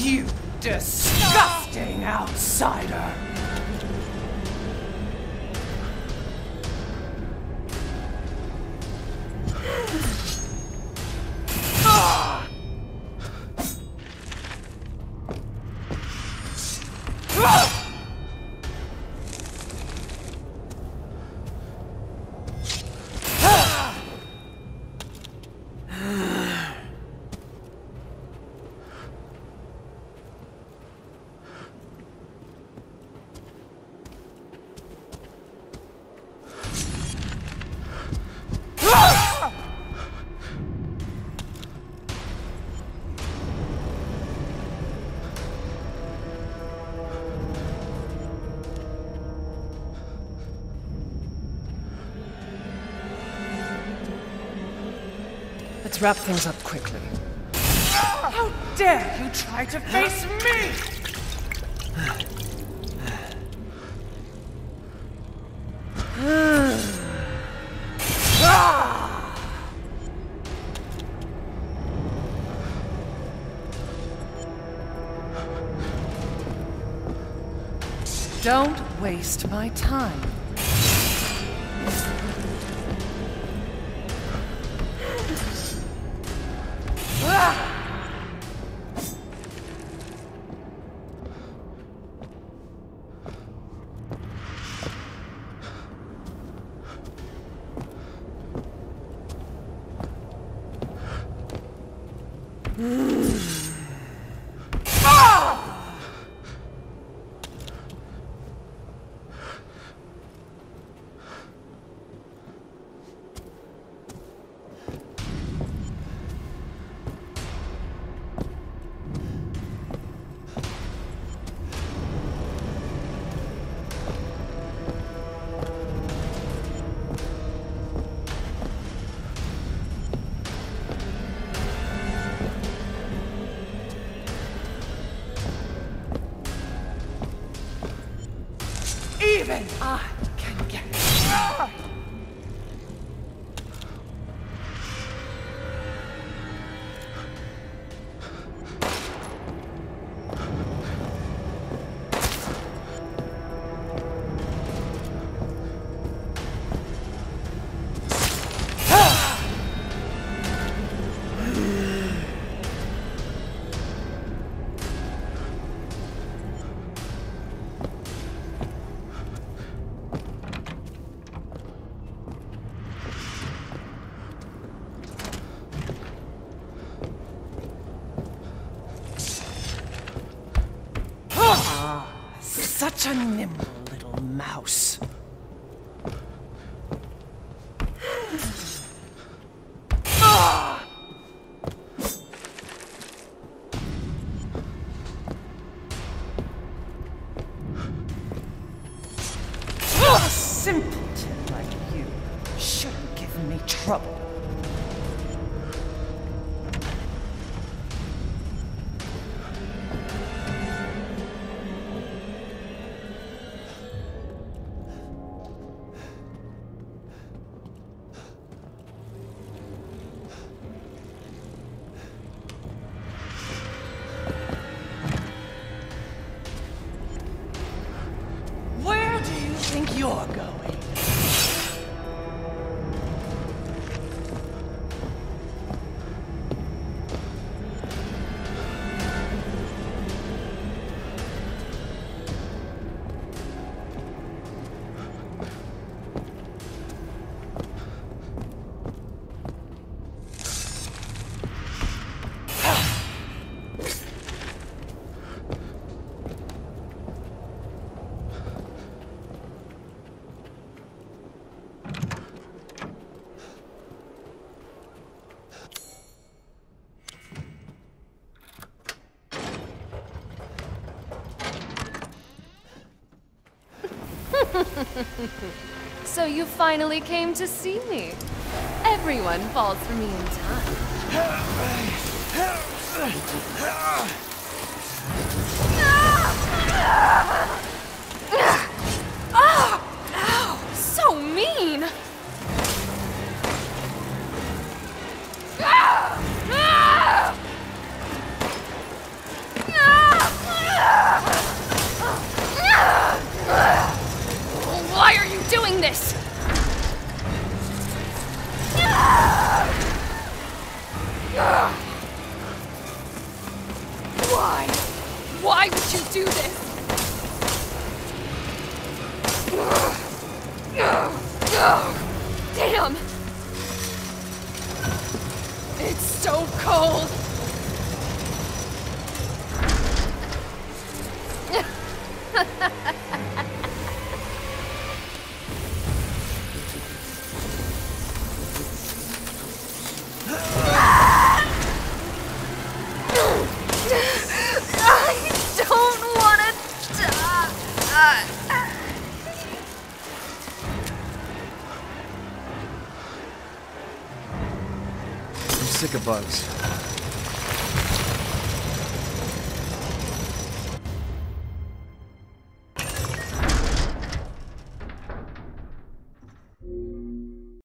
You disgusting outsider! Let's wrap things up quickly. How dare you try to face me! Don't waste my time. Even I can get it. Such a nimble little mouse. A simpleton like you shouldn't give me trouble. Where do you think you're going? So you finally came to see me. Everyone falls for me in time. Ow! So mean! Ah! Why? Why would you do this? Damn! It's so cold! I don't want to die. I'm sick of bugs.